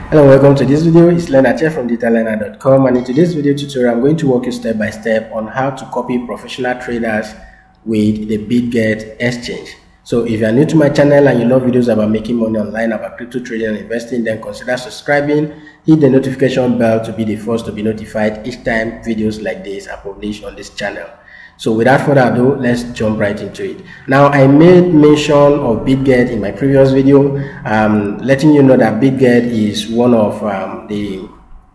Hello, welcome to this video. It's Leonard here from DataLearner.com, and in today's video tutorial I'm going to walk you step by step on how to copy professional traders with the BitGet exchange. So if you are new to my channel and you love videos about making money online, about crypto trading and investing, then consider subscribing, hit the notification bell to be the first to be notified each time videos like this are published on this channel. So without further ado, let's jump right into it. Now, I made mention of BitGet in my previous video, letting you know that BitGet is one of the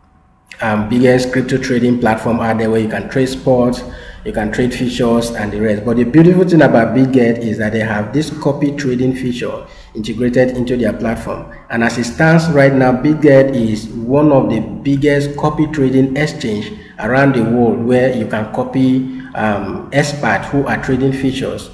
biggest crypto trading platform out there where you can trade sports, you can trade futures and the rest. But the beautiful thing about BitGet is that they have this copy trading feature integrated into their platform. And as it stands right now, BitGet is one of the biggest copy trading exchange around the world where you can copy experts who are trading futures,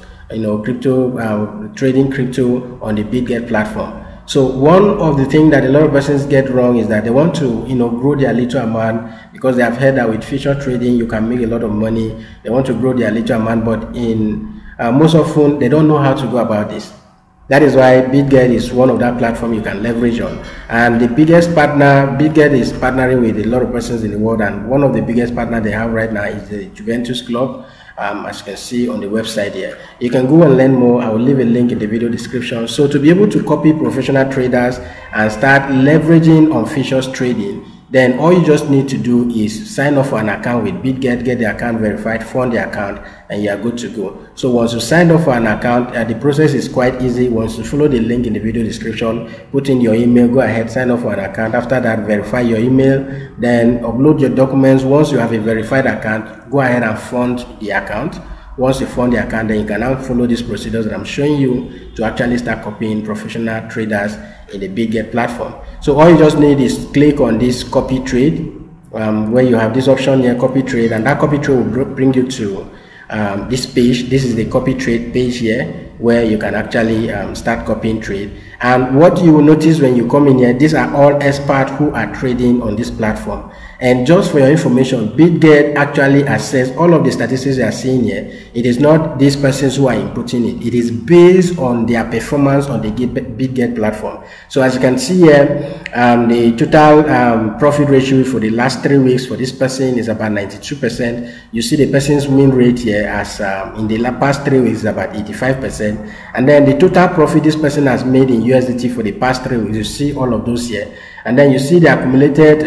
crypto, trading crypto on the BitGet platform. So one of the things that a lot of persons get wrong is that they want to, grow their little amount because they have heard that with future trading you can make a lot of money. They want to grow their little amount, but in most often they don't know how to go about this. That is why BitGet is one of that platform you can leverage on. And the biggest partner, BitGet is partnering with a lot of persons in the world, and one of the biggest partners they have right now is the Juventus Club, as you can see on the website here. You can go and learn more. I will leave a link in the video description. So to be able to copy professional traders and start leveraging on futures trading, then all you just need to do is sign up for an account with BitGet, get the account verified, fund the account, and you are good to go. So once you sign up for an account, the process is quite easy. Once you follow the link in the video description, put in your email, go ahead, sign up for an account. After that, verify your email, then upload your documents. Once you have a verified account, go ahead and fund the account. Once you fund the account, then you can now follow these procedures that I'm showing you to actually start copying professional traders in the BitGet platform. So all you just need is click on this copy trade, where you have this option here, copy trade, and that copy trade will bring you to this page. This is the copy trade page here, where you can actually start copying trade. And what you will notice when you come in here, these are all experts who are trading on this platform. And just for your information, BitGet actually assess all of the statistics you are seeing here. It is not these persons who are inputting it. It is based on their performance on the BitGet platform. So as you can see here, the total profit ratio for the last 3 weeks for this person is about 92%. You see the person's win rate here as in the past 3 weeks is about 85%. And then the total profit this person has made in USDT for the past 3 weeks, you see all of those here. And then you see the accumulated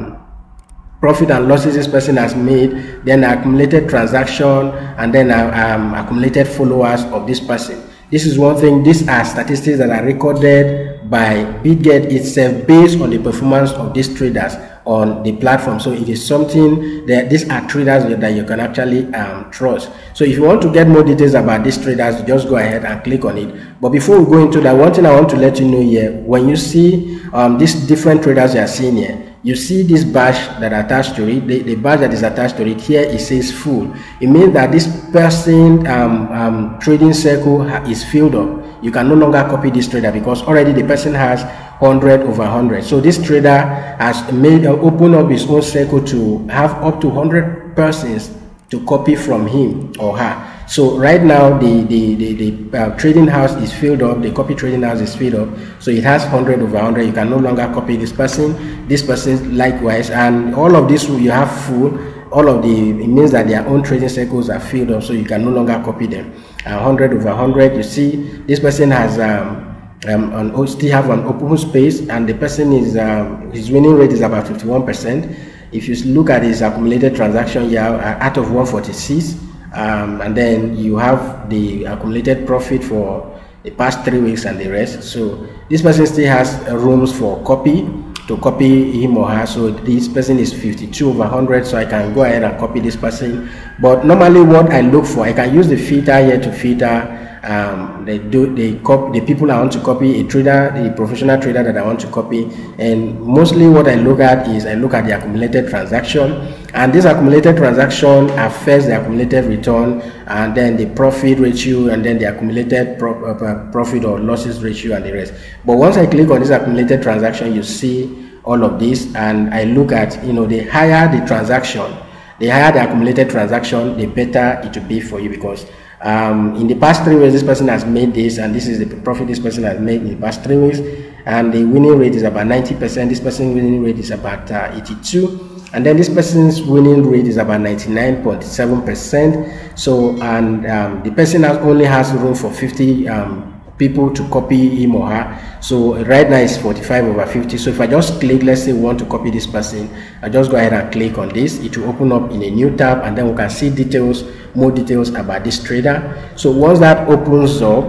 profit and losses this person has made, then accumulated transaction, and then accumulated followers of this person. This is one thing. These are statistics that are recorded by BitGet itself based on the performance of these traders on the platform. So it is something that these are traders that you can actually trust. So if you want to get more details about these traders, just go ahead and click on it. But before we go into that, one thing I want to let you know here, when you see these different traders you are seeing here, you see this badge that attached to it. The badge that is attached to it here, it says full. It means that this person trading circle is filled up. You can no longer copy this trader because already the person has 100 over 100. So this trader has made open up his own circle to have up to 100 persons to copy from him or her. So right now the trading house is filled up, the copy trading house is filled up, so it has 100 over 100. You can no longer copy this person likewise, and all of this you have full. All of it means that their own trading circles are filled up, so you can no longer copy them. 100 over 100, you see this person has still have an open space, and the person is his winning rate is about 51%. If you look at his accumulated transaction here, out of 146, and then you have the accumulated profit for the past 3 weeks and the rest. So this person still has rooms for to copy him or her. So this person is 52 over 100, so I can go ahead and copy this person. But normally what I look for, I can use the filter here to filter the people I want to copy, a trader, the professional trader that I want to copy. And mostly what I look at is I look at the accumulated transaction, and this accumulated transaction affects the accumulated return, and then the profit ratio, and then the accumulated profit or losses ratio and the rest. But once I click on this accumulated transaction, you see all of this, and I look at, the higher the transaction, the higher the accumulated transaction, the better it will be for you, because in the past 3 weeks this person has made this, and this is the profit this person has made in the past 3 weeks. and the winning rate is about 90%. This person's winning rate is about 82%. And then this person's winning rate is about 99.7%. So, and the person only has room for 50 people to copy him or her. So right now it's 45/50. So if I just click, let's say we want to copy this person, I just go ahead and click on this. It will open up in a new tab, and then we can see details, more details about this trader. So once that opens up,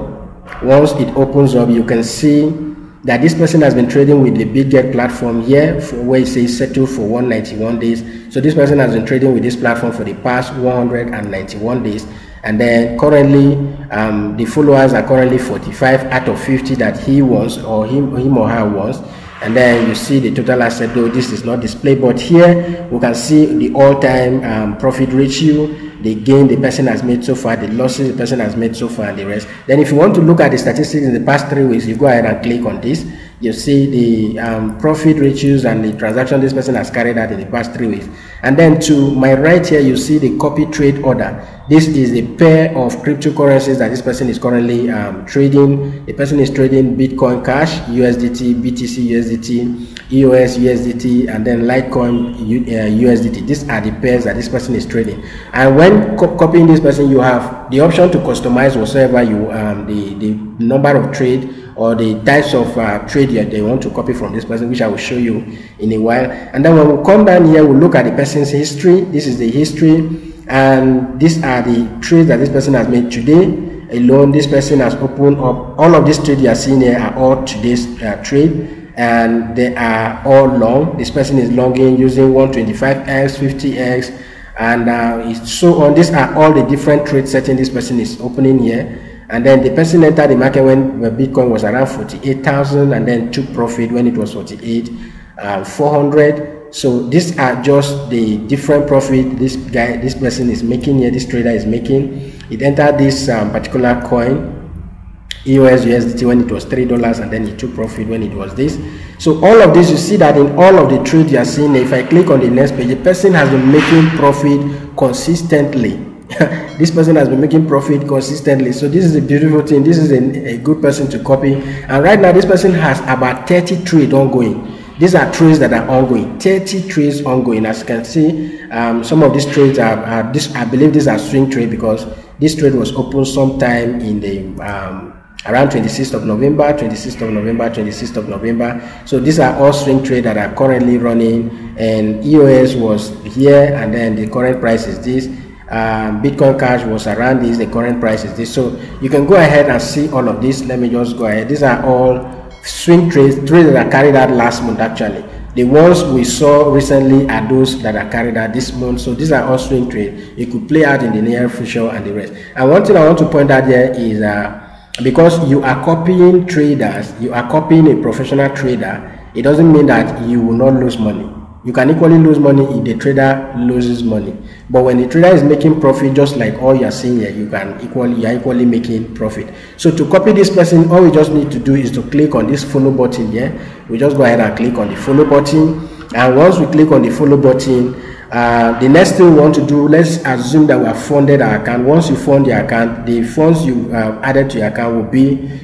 you can see that this person has been trading with the BitGet platform here, where it says settle for 191 days. So this person has been trading with this platform for the past 191 days. And then currently, the followers are currently 45 out of 50 that he wants, or him or her wants. And then you see the total asset, though this is not displayed, but here we can see the all-time profit ratio, the gain the person has made so far, the losses the person has made so far, and the rest. Then if you want to look at the statistics in the past 3 weeks, you go ahead and click on this. You see the profit ratios and the transaction this person has carried out in the past 3 weeks. And then to my right here, you see the copy trade order. This is the pair of cryptocurrencies that this person is currently trading. The person is trading Bitcoin Cash, USDT, BTC USDT, EOS USDT, and then Litecoin USDT. These are the pairs that this person is trading. And when copying this person, you have the option to customize whatsoever you the number of trade or the types of trade they want to copy from this person, which I will show you in a while. And then when we come down here, we'll look at the person's history. This is the history, and these are the trades that this person has made today alone. This person has opened up all of these trades you are seeing here are all today's trade, and they are all long. This person is longing using 125x, 50x, and so on. These are all the different trade settings this person is opening here. And then the person entered the market when Bitcoin was around 48,000, and then took profit when it was 48,400. So these are just the different profit this person is making here, this trader is making. It entered this particular coin, EOS USDT, when it was $3, and then it took profit when it was this. So all of this, you see that in all of the trades you are seeing, if I click on the next page, the person has been making profit consistently. This person has been making profit consistently. So this is a beautiful thing. This is a good person to copy. And right now this person has about 30 trades ongoing. These are trades that are ongoing, 30 trades ongoing. As you can see, some of these trades are I believe these are swing trade, because this trade was opened sometime in the around 26th of November, 26th of November, 26th of November. So these are all swing trades that are currently running, and EOS was here, and then the current price is this. Bitcoin Cash was around this, the current price is this. So you can go ahead and see all of this. Let me just go ahead. These are all swing trades that are carried out last month. Actually, the ones we saw recently are those that are carried out this month. So these are all swing trades. You could play out in the near future and the rest. And one thing I want to point out here is because you are copying traders, you are copying a professional trader, it doesn't mean that you will not lose money. You can equally lose money if the trader loses money. But when the trader is making profit, just like all you are seeing here, you are equally making profit. So to copy this person, all we just need to do is to click on this follow button here. We just go ahead and click on the follow button. And once we click on the follow button, the next thing we want to do, let's assume that we have funded our account. Once you fund your account, the funds you added to your account will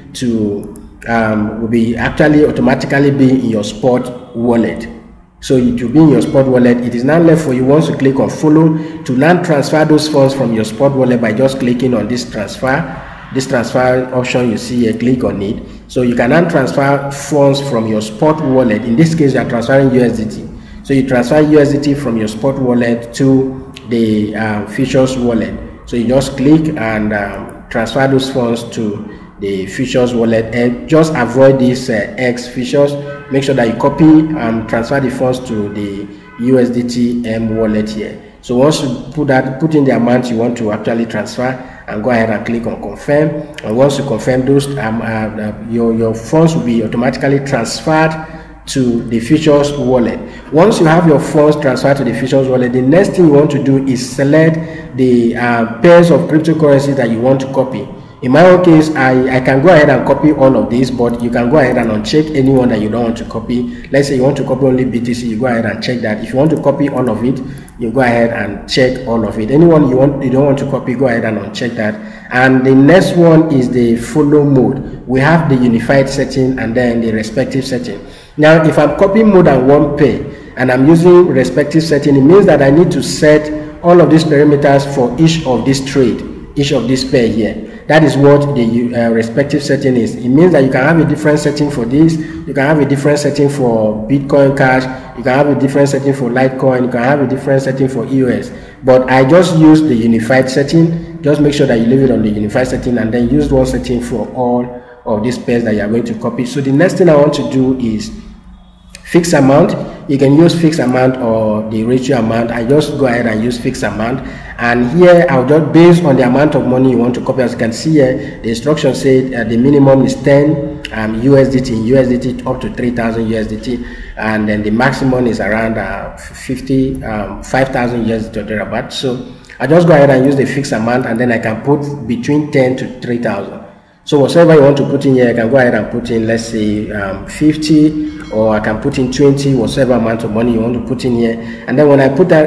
be actually automatically be in your spot wallet. So it will be in your spot wallet. It is now left for you, once you click on follow, to now transfer those funds from your spot wallet by just clicking on this transfer option you see here. Click on it. So you can now transfer funds from your spot wallet. In this case, you are transferring USDT. So you transfer USDT from your spot wallet to the futures wallet. So you just click and transfer those funds to the futures wallet, and just avoid this X futures. Make sure that you copy and transfer the funds to the USDT M wallet here. So once you put in the amount you want to actually transfer, and go ahead and click on confirm. And once you confirm, those your funds will be automatically transferred to the futures wallet. Once you have your funds transferred to the futures wallet, the next thing you want to do is select the pairs of cryptocurrencies that you want to copy. In my own case, I can go ahead and copy all of these, but you can go ahead and uncheck anyone that you don't want to copy. Let's say you want to copy only BTC, you go ahead and check that. If you want to copy all of it, you go ahead and check all of it. Anyone you don't want to copy, go ahead and uncheck that, And the next one is the follow mode. We have the unified setting and then the respective setting. Now, if I'm copying more than one pair and I'm using respective setting, it means that I need to set all of these parameters for each of this trade, each of this pair here. That is what the respective setting is. It means that you can have a different setting for this, you can have a different setting for Bitcoin Cash, you can have a different setting for Litecoin, you can have a different setting for EOS. But I just use the unified setting. Just make sure that you leave it on the unified setting and then use one setting for all of these pairs that you are going to copy. So the next thing I want to do is fixed amount. You can use fixed amount or the ratio amount. I just go ahead and use fixed amount, and here I'll just based on the amount of money you want to copy. As you can see here, the instruction said the minimum is 10 USDT in USDT up to 3,000 USDT, and then the maximum is around 5,000 USDT or thereabout. So I just go ahead and use the fixed amount, and then I can put between 10 to 3,000. So whatever you want to put in here, I can go ahead and put in, let's say 50, or I can put in 20, whatever amount of money you want to put in here. And then when I put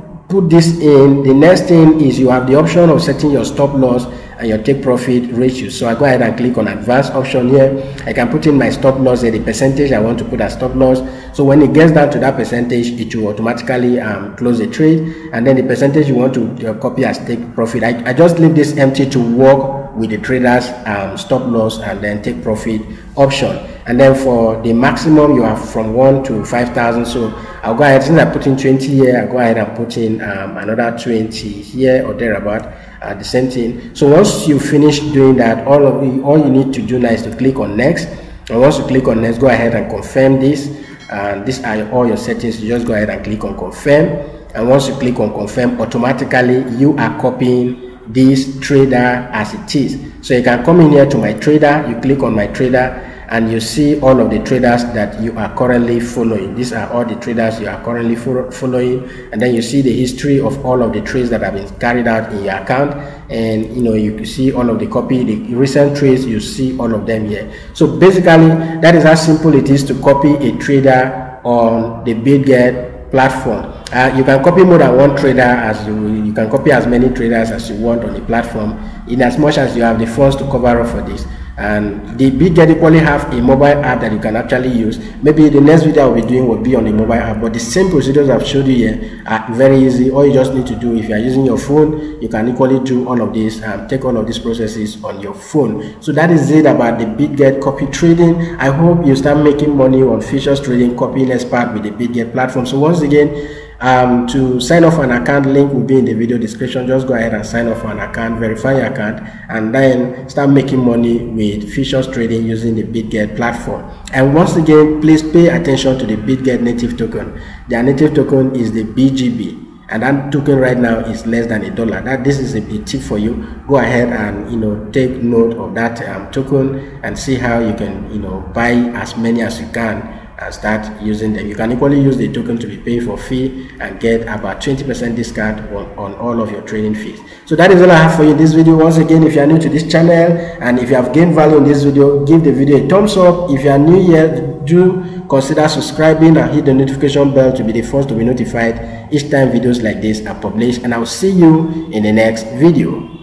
this in, the next thing is you have the option of setting your stop loss and your take profit ratio. So I go ahead and click on advanced option here. I can put in my stop loss at the percentage I want to put as stop loss. So when it gets down to that percentage, it will automatically close the trade, and then the percentage you want to copy as take profit. I just leave this empty to work with the traders stop loss and then take profit option. And then for the maximum, you have from 1 to 5,000. So I'll go ahead, since I put in 20 here, I'll go ahead and put in another 20 here or thereabout, the same thing. So once you finish doing that, all you need to do now is to click on next. And once you click on next, go ahead and confirm this. And these are all your settings. You just go ahead and click on confirm. And once you click on confirm, automatically you are copying this trader as it is. So you can come in here to my trader, you click on my trader, and you see all of the traders that you are currently following. These are all the traders you are currently following, and then you see the history of all of the trades that have been carried out in your account, and you can see all of the the recent trades. You see all of them here. So basically, that is how simple it is to copy a trader on the BitGet platform. You can copy more than one trader, as you can copy as many traders as you want on the platform, in as much as you have the funds to cover up for this. And the BitGet equally have a mobile app that you can actually use. Maybe the next video I'll be doing will be on the mobile app, but the same procedures I've showed you here are very easy. All you just need to do, if you are using your phone, you can equally do all of this and take all of these processes on your phone. So that is it about the BitGet copy trading. I hope you start making money on futures trading, copying expert with the BitGet platform. So once again, to sign off an account, link will be in the video description. Just go ahead and sign off an account, verify your account, and then start making money with futures trading using the BitGet platform. And once again, please pay attention to the BitGet native token. Their native token is the BGB, and that token right now is less than $1. This is a tip for you. Go ahead and take note of that token and see how you can buy as many as you can and start using them. You can equally use the token to be paying for fee and get about 20% discount on all of your trading fees. So that is all I have for you in this video. Once again, if you are new to this channel and if you have gained value in this video, give the video a thumbs up. If you are new here, do consider subscribing and hit the notification bell to be the first to be notified each time videos like this are published. And I will see you in the next video.